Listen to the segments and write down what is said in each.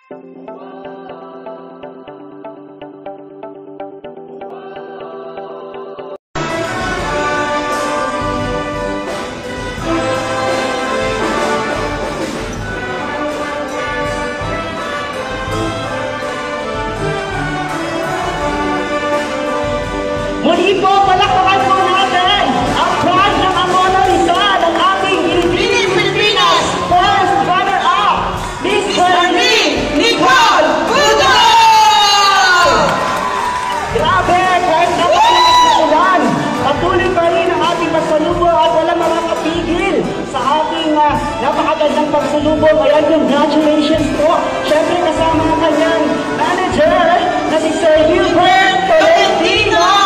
Muli po, palakpakan po natin ang brand ng Angono Rizal ng ating Pilipinas first runner-up, Miss Charlene Nicole Budol! Grabe, kahit napakalakas na ulan, patuloy pa rin ang ating pagsalubong at walang makakapigil sa ating napakagandang pagsalubong. Ayan, congratulations po. Siyempre kasama ang kanyang manager na si Sir Wilbert Tolentino.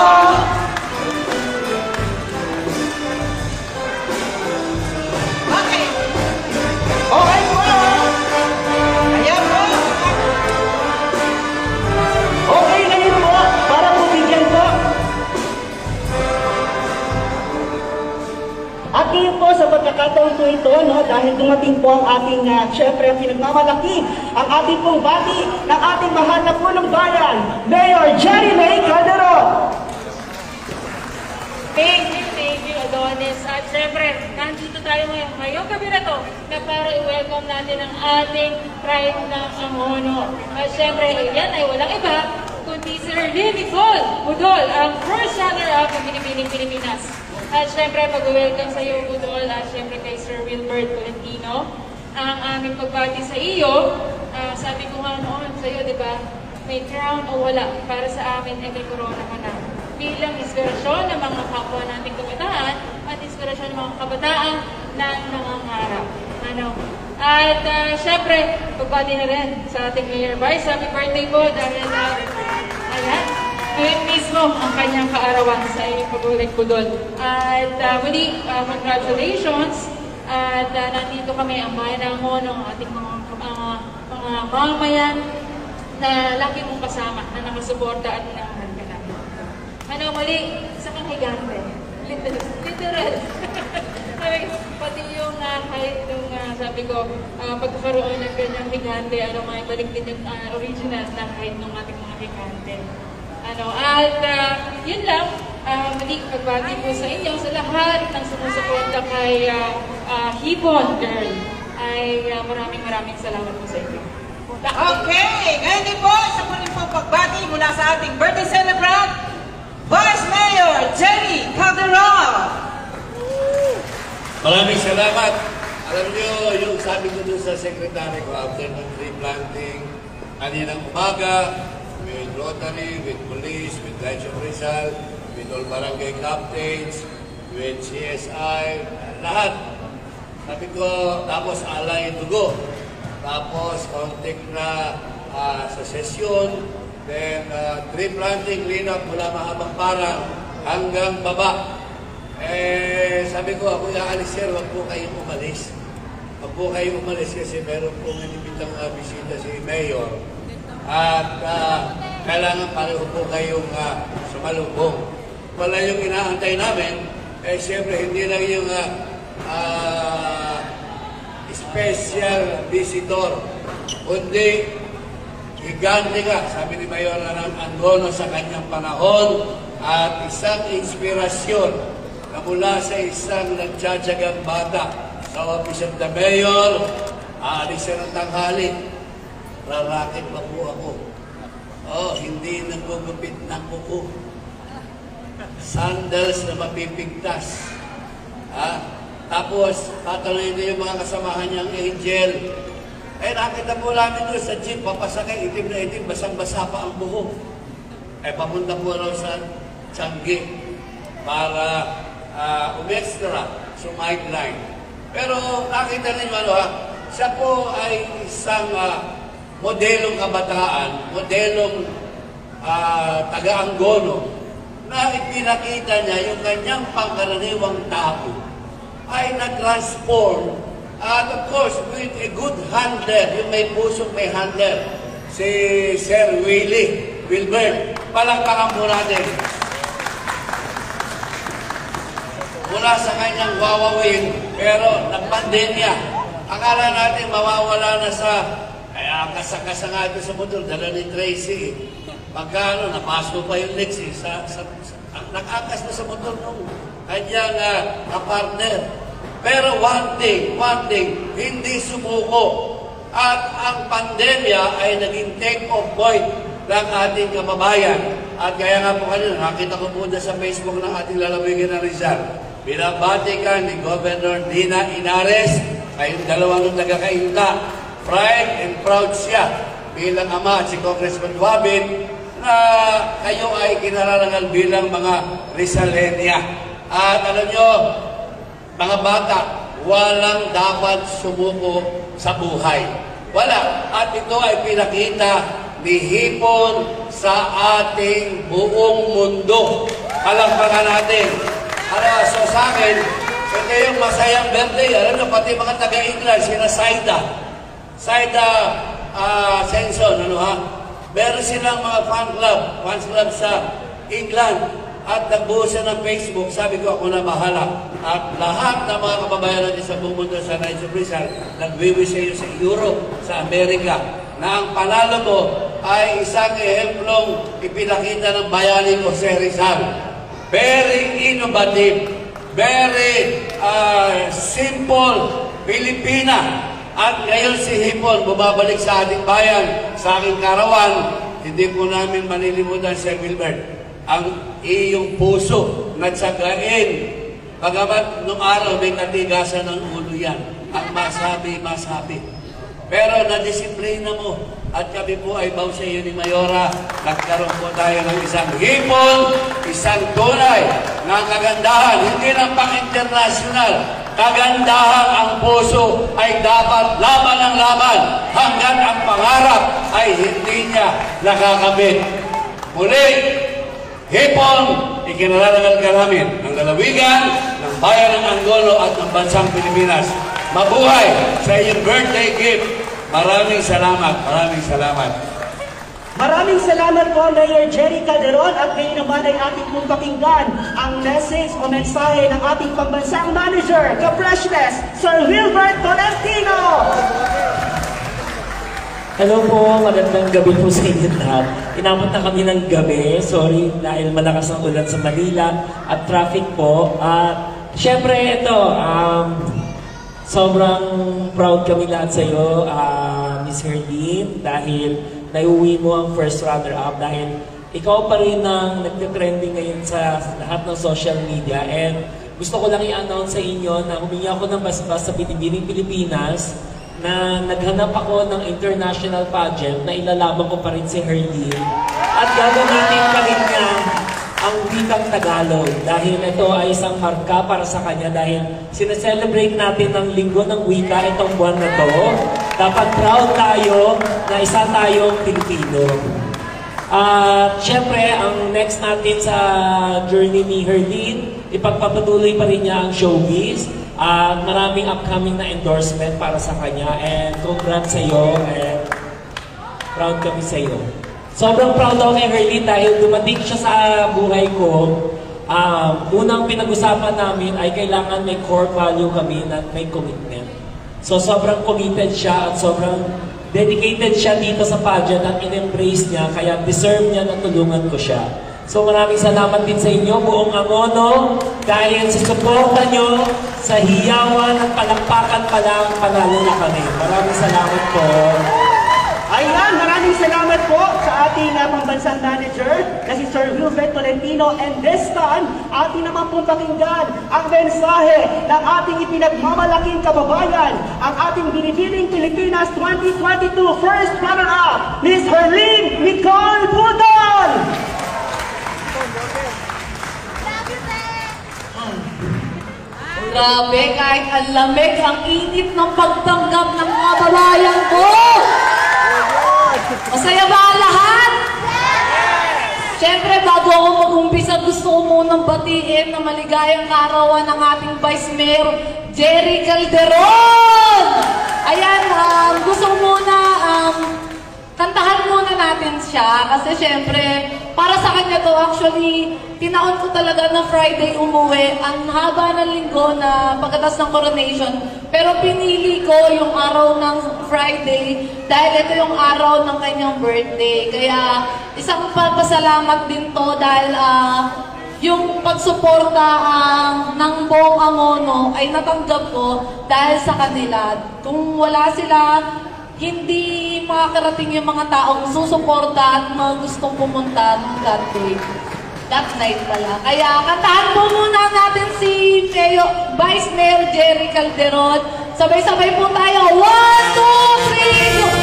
Okay po! Ayan po! Okay na yun po, para po bigyan po. At ngayon po sa pagkakataon po ito, no, dahil dumating po ang ating, syempre, pinagmamalaki, ang ating pong bati ng ating mahal na punong bayan, Mayor Jerry May Calderon. Thank you, Adonis. At syempre, nandito tayo ngayong gabi na to na para i-welcome natin ang ating pride ng Angono. At syempre, yan ay walang iba kundi Sir Nicole Budol, ang first runner-up ng Binibining Pilipinas. At syempre, pag-welcome sa iyo, Budol, at syempre kay Sir Wilbert Tolentino. Ang aming pagbati sa iyo, sabi ko nga noon sa iyo, di ba, may crown o wala, para sa amin ay may corona ka na. Bilang inspirasyon ng mga kapwa nating kabataan at inspirasyon ng mga kabataan na nangangarap. At syempre, pagbati na rin sa ating Mayor Vice. Happy birthday po dahil ayan, ngayon mismo ang kanyang kaarawan sa iyong pag-ulit Budol. At muli, congratulations. At nandito kami ang bayan ng Angono, ang ating mga mamayan na laki mong kasama, na nakasuporta at nangahan ka namin. Muli, isa kang higante. Literal. Pati yung height nung sabi ko, pagkakaroon ng ganyang higante, may balik din yung original na height ng ating mga higante. At yun lang, muli pagbati po sa inyo, sa lahat ng sumusuporta kay Hipon Girl, ay maraming salamat po sa inyo. Okay, ngayon din po, isa po rin po pagbati mula sa ating birthday celebrant, Vice Mayor Jerry Calderon. Maraming salamat. Alam niyo, yung sabi ko dun sa secretary ko after ng tree planting, kaninang umaga, with Rotary, with police, with Lights of Rizal, with all barangay captains, with CSI, lahat. Sabi ko, tapos alay dugo. Tapos, kontik na sa sesyon, then tree planting, clean up mula mahabang parang hanggang baba. Sabi ko, ako aalis sir, wag po kayong umalis. Wag po kayong umalis kasi meron pong inibitang bisita si Mayor. At kailangan pareho po kayong sumalubong. Wala yung inaantay namin, siyempre hindi lang yung special visitor, kundi higante ka, sabi ni Mayor na ng Angono sa kanyang panahon, at isang inspirasyon na mula sa isang nagtsatsagang bata sa Office of the Mayor. Aalis siya ng tanghali, rarakit pa po ako. Hindi nagugupit ng kuko. Sandals na mapipigtas. Tapos, tatanungin niyo yung mga kasamahan niyang angel. Nakita po namin doon sa jeep, papasakay, itim na itim, basang-basa pa ang buhok. Papunta po raw sa Changi para umextra, sumideline. Pero nakita ninyo, siya po ay isang modelong kabataan, modelong taga-Angono, na ipinakita niya yung kanyang pangkaraniwang tao ay nag-transform. At of course, with a good handler, yung may pusong may handler, si Sir Wilbert. Palakpakan po natin. Mula sa kanyang wawawin, pero nagpandemya. Akala natin mawawala na sa Kaya kasakasa nga ito sa motor, dala ni Tracy. Pagkano, napasok pa yung legs eh. Nakakas na sa motor nung kanyang kapartner. Pero one thing, hindi sumuko. At ang pandemya ay naging take-off point ng ating kababayan. At kaya nga po kanina, nakita ko po sa Facebook ng ating lalawigan ng Rizal. Binabati ka ni Governor Dina Inares, kayong dalawang nagkakainta. Pride and proud siya bilang ama at si Congressman Wabin na kayo ay kinararangal bilang mga Rizalenia. At alam nyo, mga bata, walang dapat sumuko sa buhay. Wala. At ito ay pinakita ni Hipon sa ating buong mundo. Palakpakan natin. So sa akin, ito yung masayang birthday. Alam nyo, pati mga taga-England, sina Saida Senson, meron silang mga fans club sa England at nagbuo siya ng Facebook. Sabi ko, ako na bahala. At lahat ng mga kababayan natin sa buong mundo sa Knights of Rizal, nagwiwis sa Europe, sa Amerika, na ang panalo mo ay isang ehemplong ipinakita ng bayani ko sa Rizal. Very innovative, very simple Pilipina. At ngayon si Hipon bumabalik sa ating bayan, sa aking karawan. Hindi po namin manilimutan, Sir Wilbert, ang iyong puso na tsagain. Pagamat nung araw may katigasan ng ulo yan. Ang masabi. Pero nadisiplina mo. At kami po ay baw sa iyo ni Mayora. Nagkaroon po tayo ng isang Hipon, isang tunay na kagandahan. Hindi lang pang-international. Kagandahan ang puso ay dapat laban ng laban hanggang ang pangarap ay hindi niya nakakamit. Muli, Hipon, ikinararangal ka namin ng lalawigan, ng bayan ng Angono at ng bansang Pilipinas. Mabuhay sa iyong birthday gift. Maraming salamat. Maraming salamat po, Mayor Jerry Calderon, at ngayon naman ay ating pong pakinggan ang message o mensahe ng ating pambansang manager, ka-freshness, Sir Wilbert Tolentino! Hello po, magandang gabi po sa inyo lahat. Inabot na kami ng gabi, sorry dahil malakas ang ulan sa Manila at traffic po. At syempre ito, sobrang proud kami lahat sa iyo, Miss Herlene, dahil naiuwi mo ang first runner-up dahil ikaw pa rin ang nagte-trending ngayon sa lahat ng social media. And gusto ko lang i-announce sa inyo na humingi ako ng basbas sa Binibining Pilipinas na naghanap ako ng international pageant na ilalaban ko pa rin si Herlene. At gagamitin pa rin niya ang wikang Tagalog dahil ito ay isang marka para sa kanya dahil sineselebrate natin ng Linggo ng Wika itong buwan na to. Dapat proud tayo na isa tayong Pilipino. At syempre, ang next natin sa journey ni Herlene, ipagpapatuloy pa rin niya ang showbiz. At maraming upcoming na endorsement para sa kanya. And congrats sa iyo. And proud kami sa iyo. Sobrang proud ako kay Herlene dahil dumating siya sa buhay ko. Unang pinag-usapan namin ay kailangan may core value kami na may commitment. So sobrang committed siya at sobrang dedicated siya dito sa pageant at in-embrace niya, kaya deserve niya na tulungan ko siya. So maraming salamat din sa inyo, buong Angono, dahil sa suporta nyo, sa hiyawan at palakpakan pa lang, panalo na kami. Maraming salamat po. Ayan, maraming salamat po sa ating pambansang manager na si Sir Wilbert Tolentino. And this time, ating naman pong pakinggan ang mensahe ng ating ipinagmamalaking kababayan, ang ating Binibining Pilipinas 2022 First Runner-Up, Miss Herlene Nicole Budol! Grabe, kahit ang lamig, ang init ng pagtanggap ng mga babayan ko! Masaya ba ang lahat? Siyempre, bago ako mag-umpisa, gusto ko munang batiin na maligayang kaarawan ng ating Vice Mayor, Jerry Calderon! Ayan, gusto ko muna, kantahan muna natin siya kasi siyempre, para sa kanya to, actually, tinaon ko talaga na Friday umuwi, ang haba ng linggo na pagkatas ng coronation. Pero pinili ko yung araw ng Friday dahil ito yung araw ng kanyang birthday. Kaya isang pasalamat din to dahil yung pagsuporta ng buong Angono ay natanggap ko dahil sa kanila. Kung wala sila, hindi makakarating yung mga taong susuporta at mga gustong pumunta that day. That night pala. Kaya kantahan po muna natin si Vice Mayor Jerry Calderon. Sabay-sabay po tayo. 1, 2, 3, go!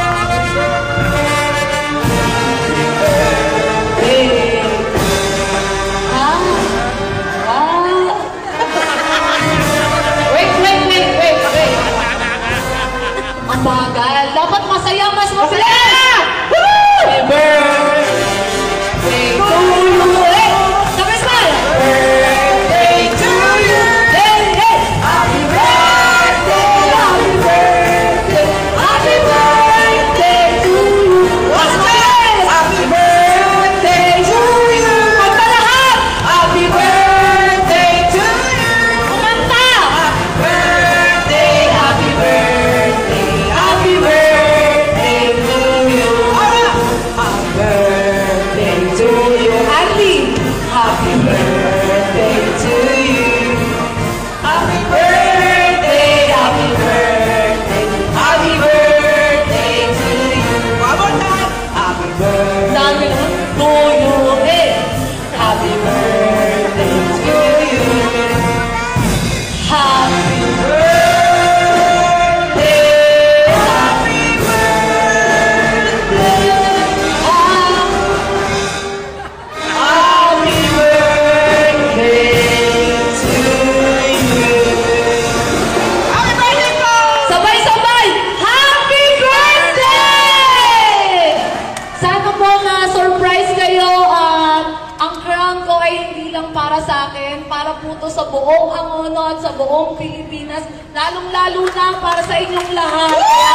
Hey. Wait. Ang bagal. Dapat masaya, mas masaya! Happy birthday to you! Hey! Sabay-sabay! Birthday to you! Hey! Hey! Happy birthday! Happy birthday! Happy birthday to you! Mas masaya! Happy birthday to you! Kanta lahat! Happy birthday to you! Kumanta! Happy birthday! Happy birthday! Happy birthday to you! Happy birthday to you! Andy! Happy birthday to you! Happy birthday! Happy birthday! Happy birthday to you! One more time! Happy birthday to you! Hey! Happy birthday to you! Happy birthday! Happy birthday! Happy birthday to you! Happy birthday po! Sabay-sabay! Happy birthday! Sana po na-surprise kayo. Ang crown ko ay hindi lang para sa akin, para po to sa buong Angono at sa buong Pilipinas, lalong-lalo na para sa inyong lahat.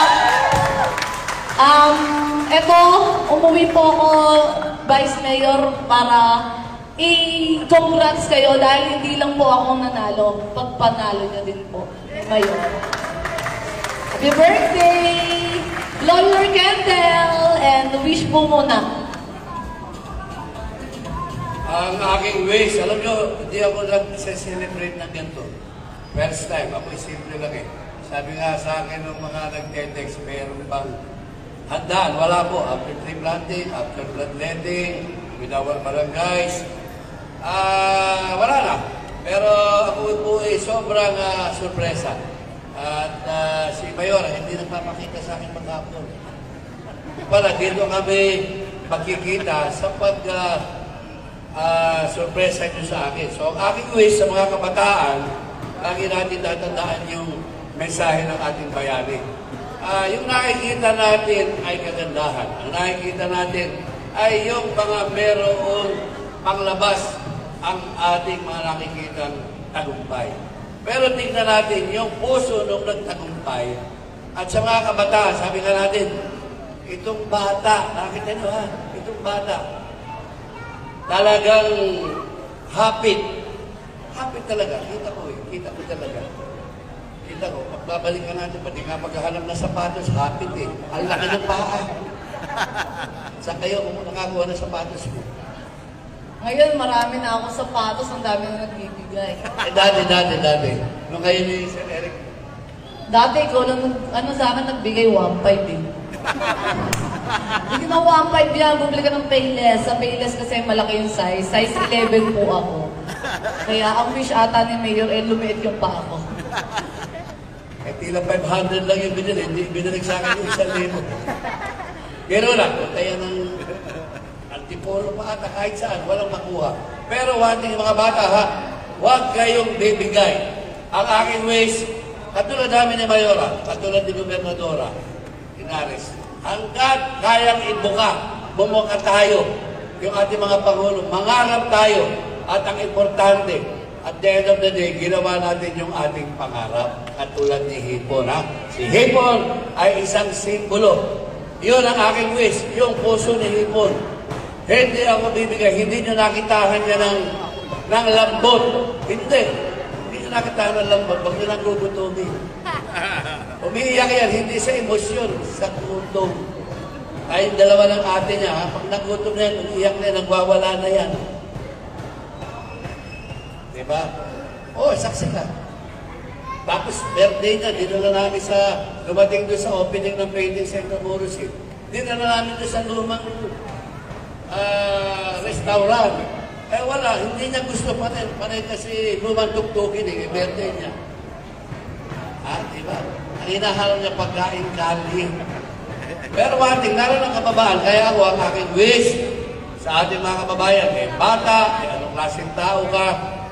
Eto, umuwi po ako, Vice Mayor, para i-congrats kayo dahil hindi lang po ako nanalo, pagpanalo niyo din po. Mayor. Happy birthday! Blow your candle and wish po muna. Ang aking wish, alam nyo, hindi ako nag-celebrate ng ganito. First time, ako'y simple lang eh. Sabi nga sa akin ng mga nag-text, mayroon bang handaan? Wala po. After tree planting, after bloodletting, with our barangays, wala na. Pero ako po ay sobrang sorpresa. At si Mayor, hindi nagpapakita sa akin maghapon. Pala, dito kami magkikita sa sorpresa nyo sa akin. So, ang aking wish sa mga kabataan, lagi natin tatandaan yung mensahe ng ating bayani. Yung nakikita natin ay kagandahan. Ang nakikita natin ay yung mga merong panglabas ang ating mga nakikitang tagumpay. Pero tingnan natin yung puso nung nagtagumpay. At sa mga kabataan, sabi nga natin, itong bata, nakita nyo ha, itong bata, talagang hapit. Hapit talaga. Kita ko eh. Kita ko talaga. Kita ko. Pagbabalikan natin, pati nga maghahanap na sapatos, hapit eh. Ang laki ng paa. Sa kayo, kung nakakuha ng sapatos mo. Ngayon, marami na akong sapatos, ang dami na nagbibigay. Dati. Nung kayo ni Sir Eric. Dati, ikaw lang, sa akin, nagbigay 1.5 din. Hindi na 1.5 yan, bumili ka ng Payless. Sa Payless kasi malaki yung size. Size 11 po ako. Kaya ang wish ata ni Mayor, lumiit yung pa ako. Eh, tila 500 lang yung binili. Hindi binili sa akin yung 1,000. Pero lang, kung tayo ng antipolo pa ata kahit saan, walang makuha. Pero wanting mga bata ha, huwag kayong bibigay. Ang aking wish, katulad namin ni Mayora, katulad ni Gobernadora, Inares, hanggat kayang ibuka, bumuka tayo, yung ating mga Pangulo, mangarap tayo, at ang importante, at the end of the day, ginawa natin yung ating pangarap, katulad ni Hipon. Ha? Si Hipon ay isang simbolo. Yun ang aking wish, yung puso ni Hipon. Hindi ako bibigay, hindi nyo nakitahan niya ng lambot. Hindi nyo nakatanan lang ba? Huwag nyo lang gugutumin. Umiiyak yan, hindi sa emosyon, sa gutom. Ay, dalawa ng ate niya, ha? Pag nagutom na yan, umiiyak na yan, nagwawala na yan. Diba? Oo, saksi ka. Tapos, birthday niya, dinala namin sa, dumating doon sa opening ng painting sa Intramuros. Dinala namin doon sa lumang restaurant. Eh wala, hindi niya gusto pa rin. Panay kasi lumang tuktukin birthday niya. Diba? Ang hinahalo niya pagkain kaling. Pero wating, naroon ang kababaan, kaya ako ang aking wish sa ating mga kababayan, bata, anong klaseng tao ka,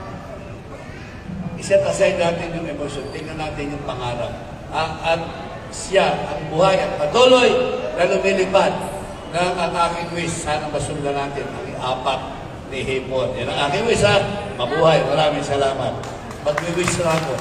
iset aside natin yung emosyon, tingnan natin yung pangarap. At siya, ang buhay at patuloy na lumilipad ng ang aking wish, sana masundan natin ang apat ni Hipon. Yan ang aking wish, ha? Mabuhay. Maraming salamat. Mag-wish na ako.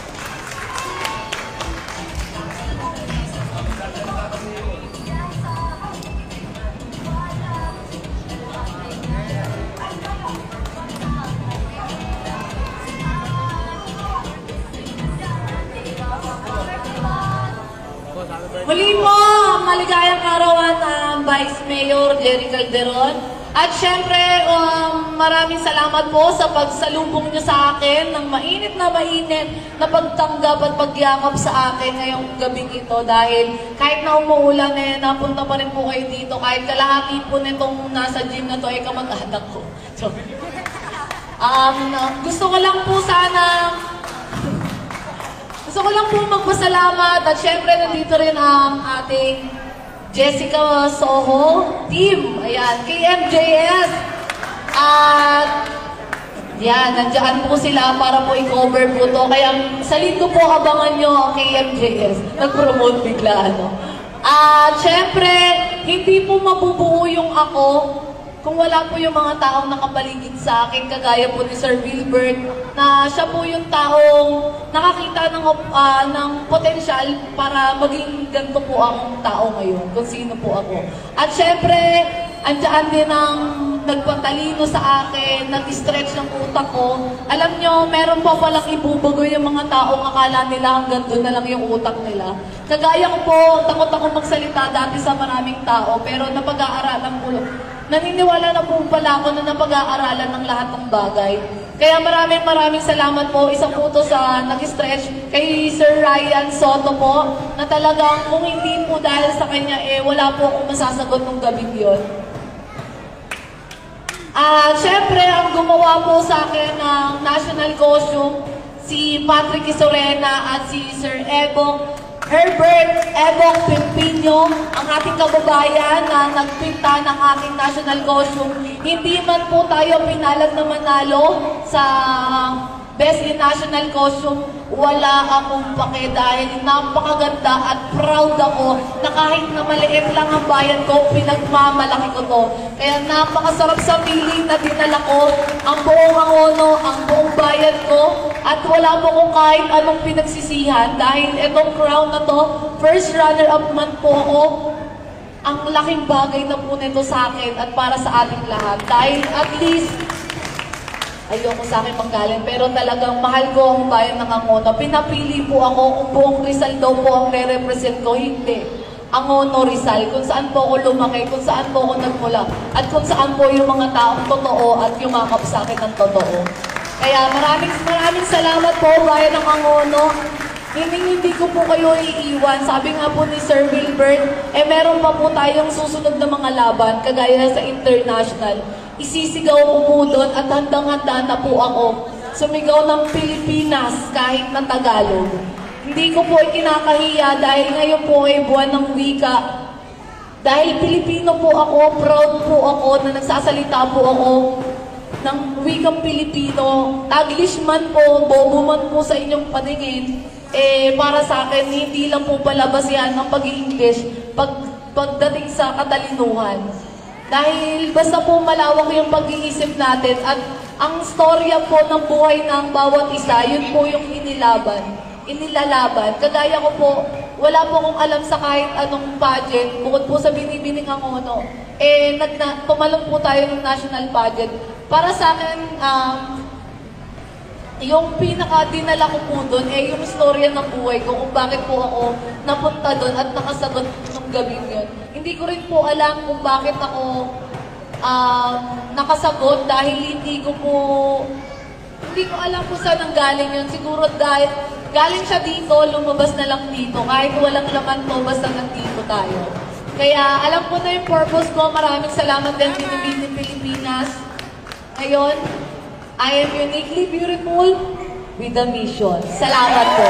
Muli po, maligayang karawan ang Vice Mayor Jerry Calderon. At syempre, maraming salamat po sa pagsalubong niyo sa akin ng mainit na pagtanggap at pagyakap sa akin ngayong gabing ito. Dahil kahit na umuulan, napunta pa rin po kayo dito. Kahit kalahati po nitong nasa gym na to ay kamag-anak ko. So, gusto ko lang po magpasalamat at syempre nandito rin ang ating Jessica Soho team. Ayan, KMJS. At yan, nandiyan po sila para po i-cover po to. Kaya sa linggo po abangan nyo ang KMJS. Nag-promote bigla, ano. At syempre, hindi po mabubuo yung ako kung wala po yung mga taong nakapaligid sa akin, kagaya po ni Sir Wilbert, na siya po yung taong nakakita ng potensyal para maging ganito po ang tao ngayon, kung sino po ako. At syempre, andyan din ang nagpatalino sa akin, nag-stretch ng utak ko. Alam nyo, meron pa palang ibubago yung mga taong akala nila hanggang doon na lang yung utak nila. Kagaya ko po, takot ako magsalita dati sa maraming tao, pero napag-aaralan ko. Naniniwala na po pala ako na napag-aaralan ng lahat ng bagay. Kaya maraming salamat po. Isa po to sa nag-stretch kay Sir Ryan Soto po, na talagang kung hindi po dahil sa kanya, wala po akong masasagot ng gabing yun. Siyempre, ang gumawa po sa akin ng national costume, si Patrick Isorena at si Sir Herbert Ebong Pimpino, ang ating kababayan na nagpinta ng aking national costume. Hindi man po tayo pinalag na manalo sa Best in National Costume, wala akong pake dahil napakaganda at proud ako na kahit na maliit lang ang bayan ko, pinagmamalaki ko to. Kaya napakasarap sa feeling na dinala ko ang buong Angono, ang buong bayan ko, at wala po kong kahit anong pinagsisihan dahil itong crown na to, first runner-up man po ako. Ang laking bagay na po nito sa akin at para sa ating lahat. Dahil at least, ayoko sa akin manggaling, pero talagang mahal ko ang bayan ng Angono. Pinapili po ako kung buong Rizal daw po ang re-represent ko. Hindi. Angono, Rizal, kung saan po ako lumaki, kung saan po ako nagmula, at kung saan po yung mga taong totoo at yumakap sa akin ng totoo. Kaya maraming salamat po, bayan ng Angono. Hindi ko po kayo iiwan. Sabi nga po ni Sir Wilbert, meron pa po tayong susunod na mga laban, kagaya sa international. Isisigaw ko po doon at handang-handa na po ako sumigaw ng Pilipinas kahit na Tagalog. Hindi ko po ikinakahiya dahil ngayon po ay buwan ng wika. Dahil Pilipino po ako, proud po ako na nagsasalita po ako ng wikang Pilipino. Taglish man po, bobo man po sa inyong paningin, para sa akin, hindi lang po palabas yan ng pag-i-English pagdating sa katalinuhan. Dahil basta po malawak yung pag-iisip natin at ang storya po ng buhay ng bawat isa, yun po yung inilalaban. Kagaya ko po, wala po akong alam sa kahit anong pageant, bukod po sa Binibining Angono. Tumalong po tayo ng national pageant. Para sa akin, yung pinaka-dinala ko po doon, yung storya ng buhay ko, kung bakit po ako napunta doon at nakasagot ng gabing yun. Hindi ko rin po alam kung bakit ako nakasagot dahil hindi ko alam po saan ang galing yun. Siguro dahil galing siya dito, lumabas na lang dito. Kahit walang laman to, basta nandito tayo. Kaya alam ko na yung purpose ko. Maraming salamat din Binibining Pilipinas. Ngayon, I am uniquely beautiful with a mission. Salamat po.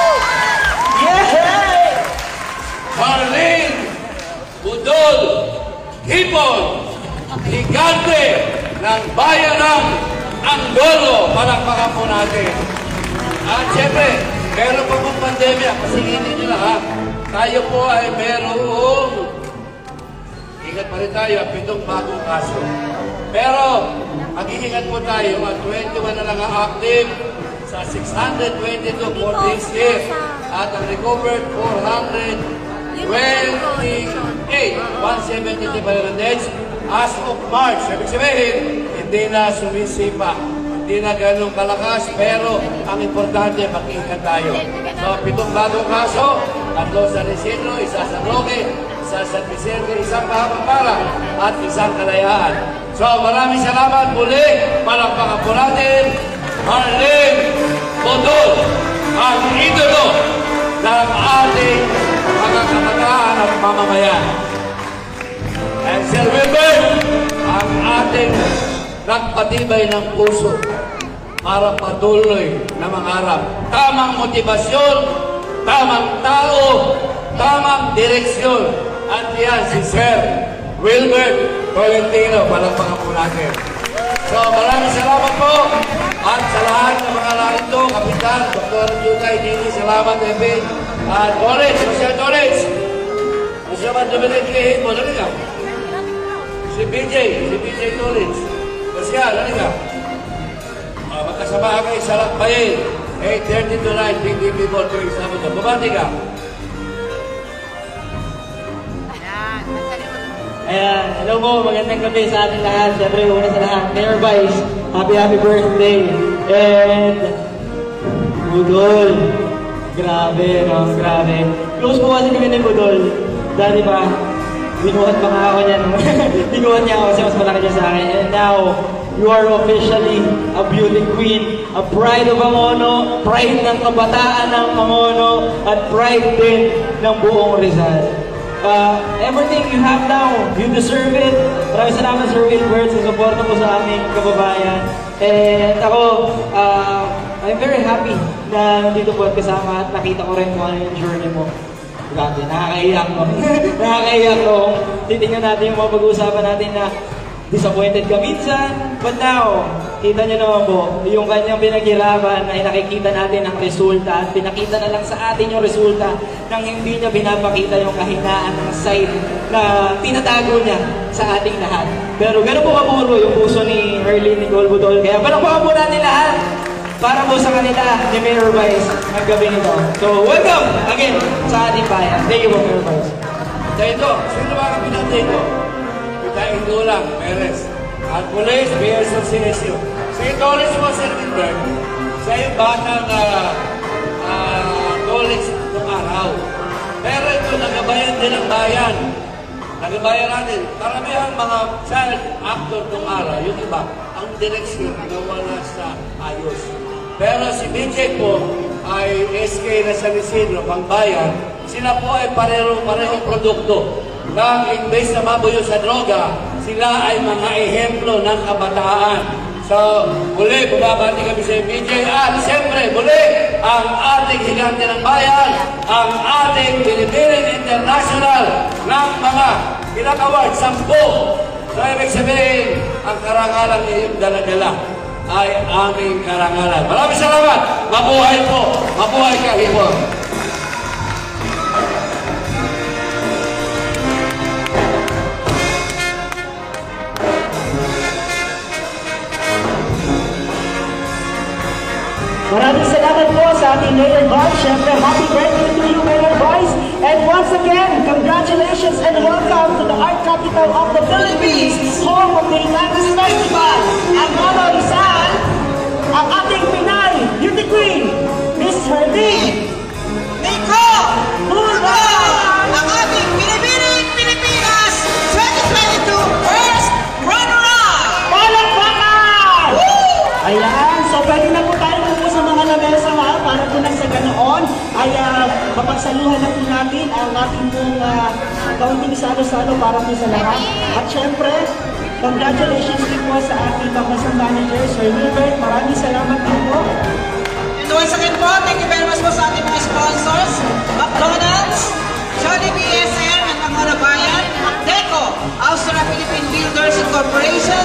Yay! Marlene Budol Hipon, higante ng bayan ng Anggolo. Palakpakan po natin. At syempre, meron pa pong pandemya. Pasinginin nyo lang ha. Tayo po ay merong, ingat pa rin tayo, 7 bagong kaso. Pero, mag-iingat po tayo at 21 na lang ang active sa 622 for this year. At ang recovered 428, 170 violence as of March. Ibig sabihin, hindi na sumisipa, hindi na ganun kalakas, pero ang importante, mag-iingat tayo. So, 7 bagong kaso, 3 sa Isidro, 1 sa Roque, 1 sa San Vicente, 1 Kahapapara, at 1 Kalayaan. So, maraming salamat muli. Palakpakan po natin, Marlene Budol, ang idolo ng ating mga kabataan at mamamayan. And Sir Wilbert, ang ating nagpatibay ng puso para patuloy na mangarap. Tamang motibasyon, tamang tao, tamang direksyon. At yan si Sir Wilbert Tolentino. Palakpakan po natin. So maraming salamat po. At sa lahat ng mga narito, Kapitan, Dr. Jutay, Dini, salamat, Epe. At College, Social College. Gusto naman dumiliglihin mo, dali ka. Si BJ College. Masya, dali ka. Magkasama kayo sa Lakbayin. 8:30 to 9, PTV Ball to exam mo. Bumati ka. Ayan, hello po, magandang gabi sa ating lahat. Siyempre, una sa lahat, Mayor Vice, happy birthday. And, Budol, grabe, no? Grabe. Close po kasi kami ni Budol. Dati pa, binuhat pa nga ako niya. Binuhat niya ako kasi mas malaki niya sa akin. And now, you are officially a beauty queen, a pride of Angono, pride ng kabataan ng Angono, at pride din ng buong Rizal. Everything you have now, you deserve it. Maraming salamat Sir Wilbert sa suporta po sa aming kababayan. And ako, I'm very happy na nandito po at kasama at nakita ko rin kung ano yung journey mo. Grabe, nakakaiyak mo. Nakakaiyak ko. Titingnan natin yung mga pag-uusapan natin na disappointed ka minsan, but now, kita niyo naman po, yung kanyang pinaghirapan ay nakikita natin ang resulta at pinakita na lang sa atin yung resulta nang hindi niya pinapakita yung kahinaan ng side na tinatago niya sa ating lahat. Pero gano'n po kapuro yung puso ni Marlene Nicole Budol. Kaya palakpakan po natin lahat para po sa kanila ni Mayor Vice ang gabi nito. So, welcome again sa ating bayan. Thank you po, Mayor Vice. Dito, sino ba kami natin ito? Kain lang, Perez. At Police, Pierson Sinesio. Si college mo, Sir Wilbert, siya yung bata na college ng araw. Pero ito, nagabayan din ang bayan. Nagabayan natin. Karamihan mga child actor ng araw, yung iba, ang direksyon nawala sa ayos. Pero si BJ po ay SK na San Isidro, pangbayan. Sila po ay parehong produkto. Nang imbes na mabuyo sa droga, sila ay mga ehemplo ng kabataan. So, muli, bumabati kami sa BJ. At siyempre, muli, ang ating higante ng bayan, ang ating Philippine International ng mga pinaka-award, 10. So, ibig sabihin, ang karangalan niyong dala-dala ay aming karangalan. Maraming salamat! Mabuhay po! Mabuhay ka, Hipon! Maraming salamat po sa ating Mayor Vice. Siyempre, happy birthday to you, Mayor Vice. And once again, congratulations and welcome to the art capital of the Philippines, home of the Higantes Festival. Angono Rizal, ang ating Pinay kaunting salo-salo para po sa lahat. At syempre, congratulations din po sa ating pagmasang manager, Sir Wilbert. Maraming salamat din po. And once again po, thank you very much po sa ating mga sponsors, McDonald's, Jollibee SM and Angora Bayan, Deco, Austro-Philippine Builders Incorporation,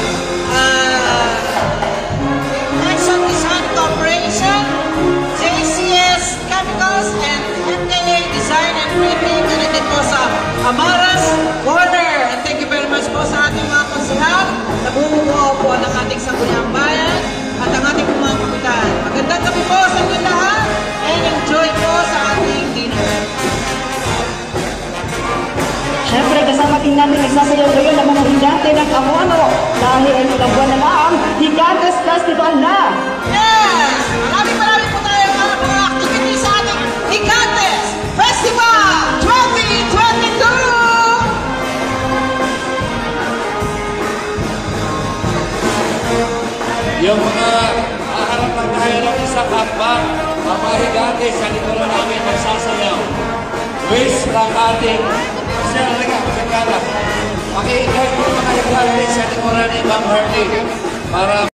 Exxon Design Corporation, JCS Chemicals, and MKA Design and Printing. And din po sa Amaras Corner. And thank you very much po sa ating mga konsehal na bumubuo po ng ating Sangguniang Bayan at ang ating mga kapitan. Magandang gabi po sa inyo lahat and enjoy po sa ating dinner. Syempre, kasama din natin nagsasayaw ngayon ng mga higante ng Amono dahil ay ilang buwan na lang, Higantes Festival na! Yes! Marami po tayo mga activity sa ating Higantes Festival 2022! Yung mga haharap na tayo ng isang hakbang, mga Higantes sa likuran namin magsasayaw. Wish ng ating Sir, halika, Sir Carla. Pakiikay po mga Higantes sa likuran ni Ma'am Harley para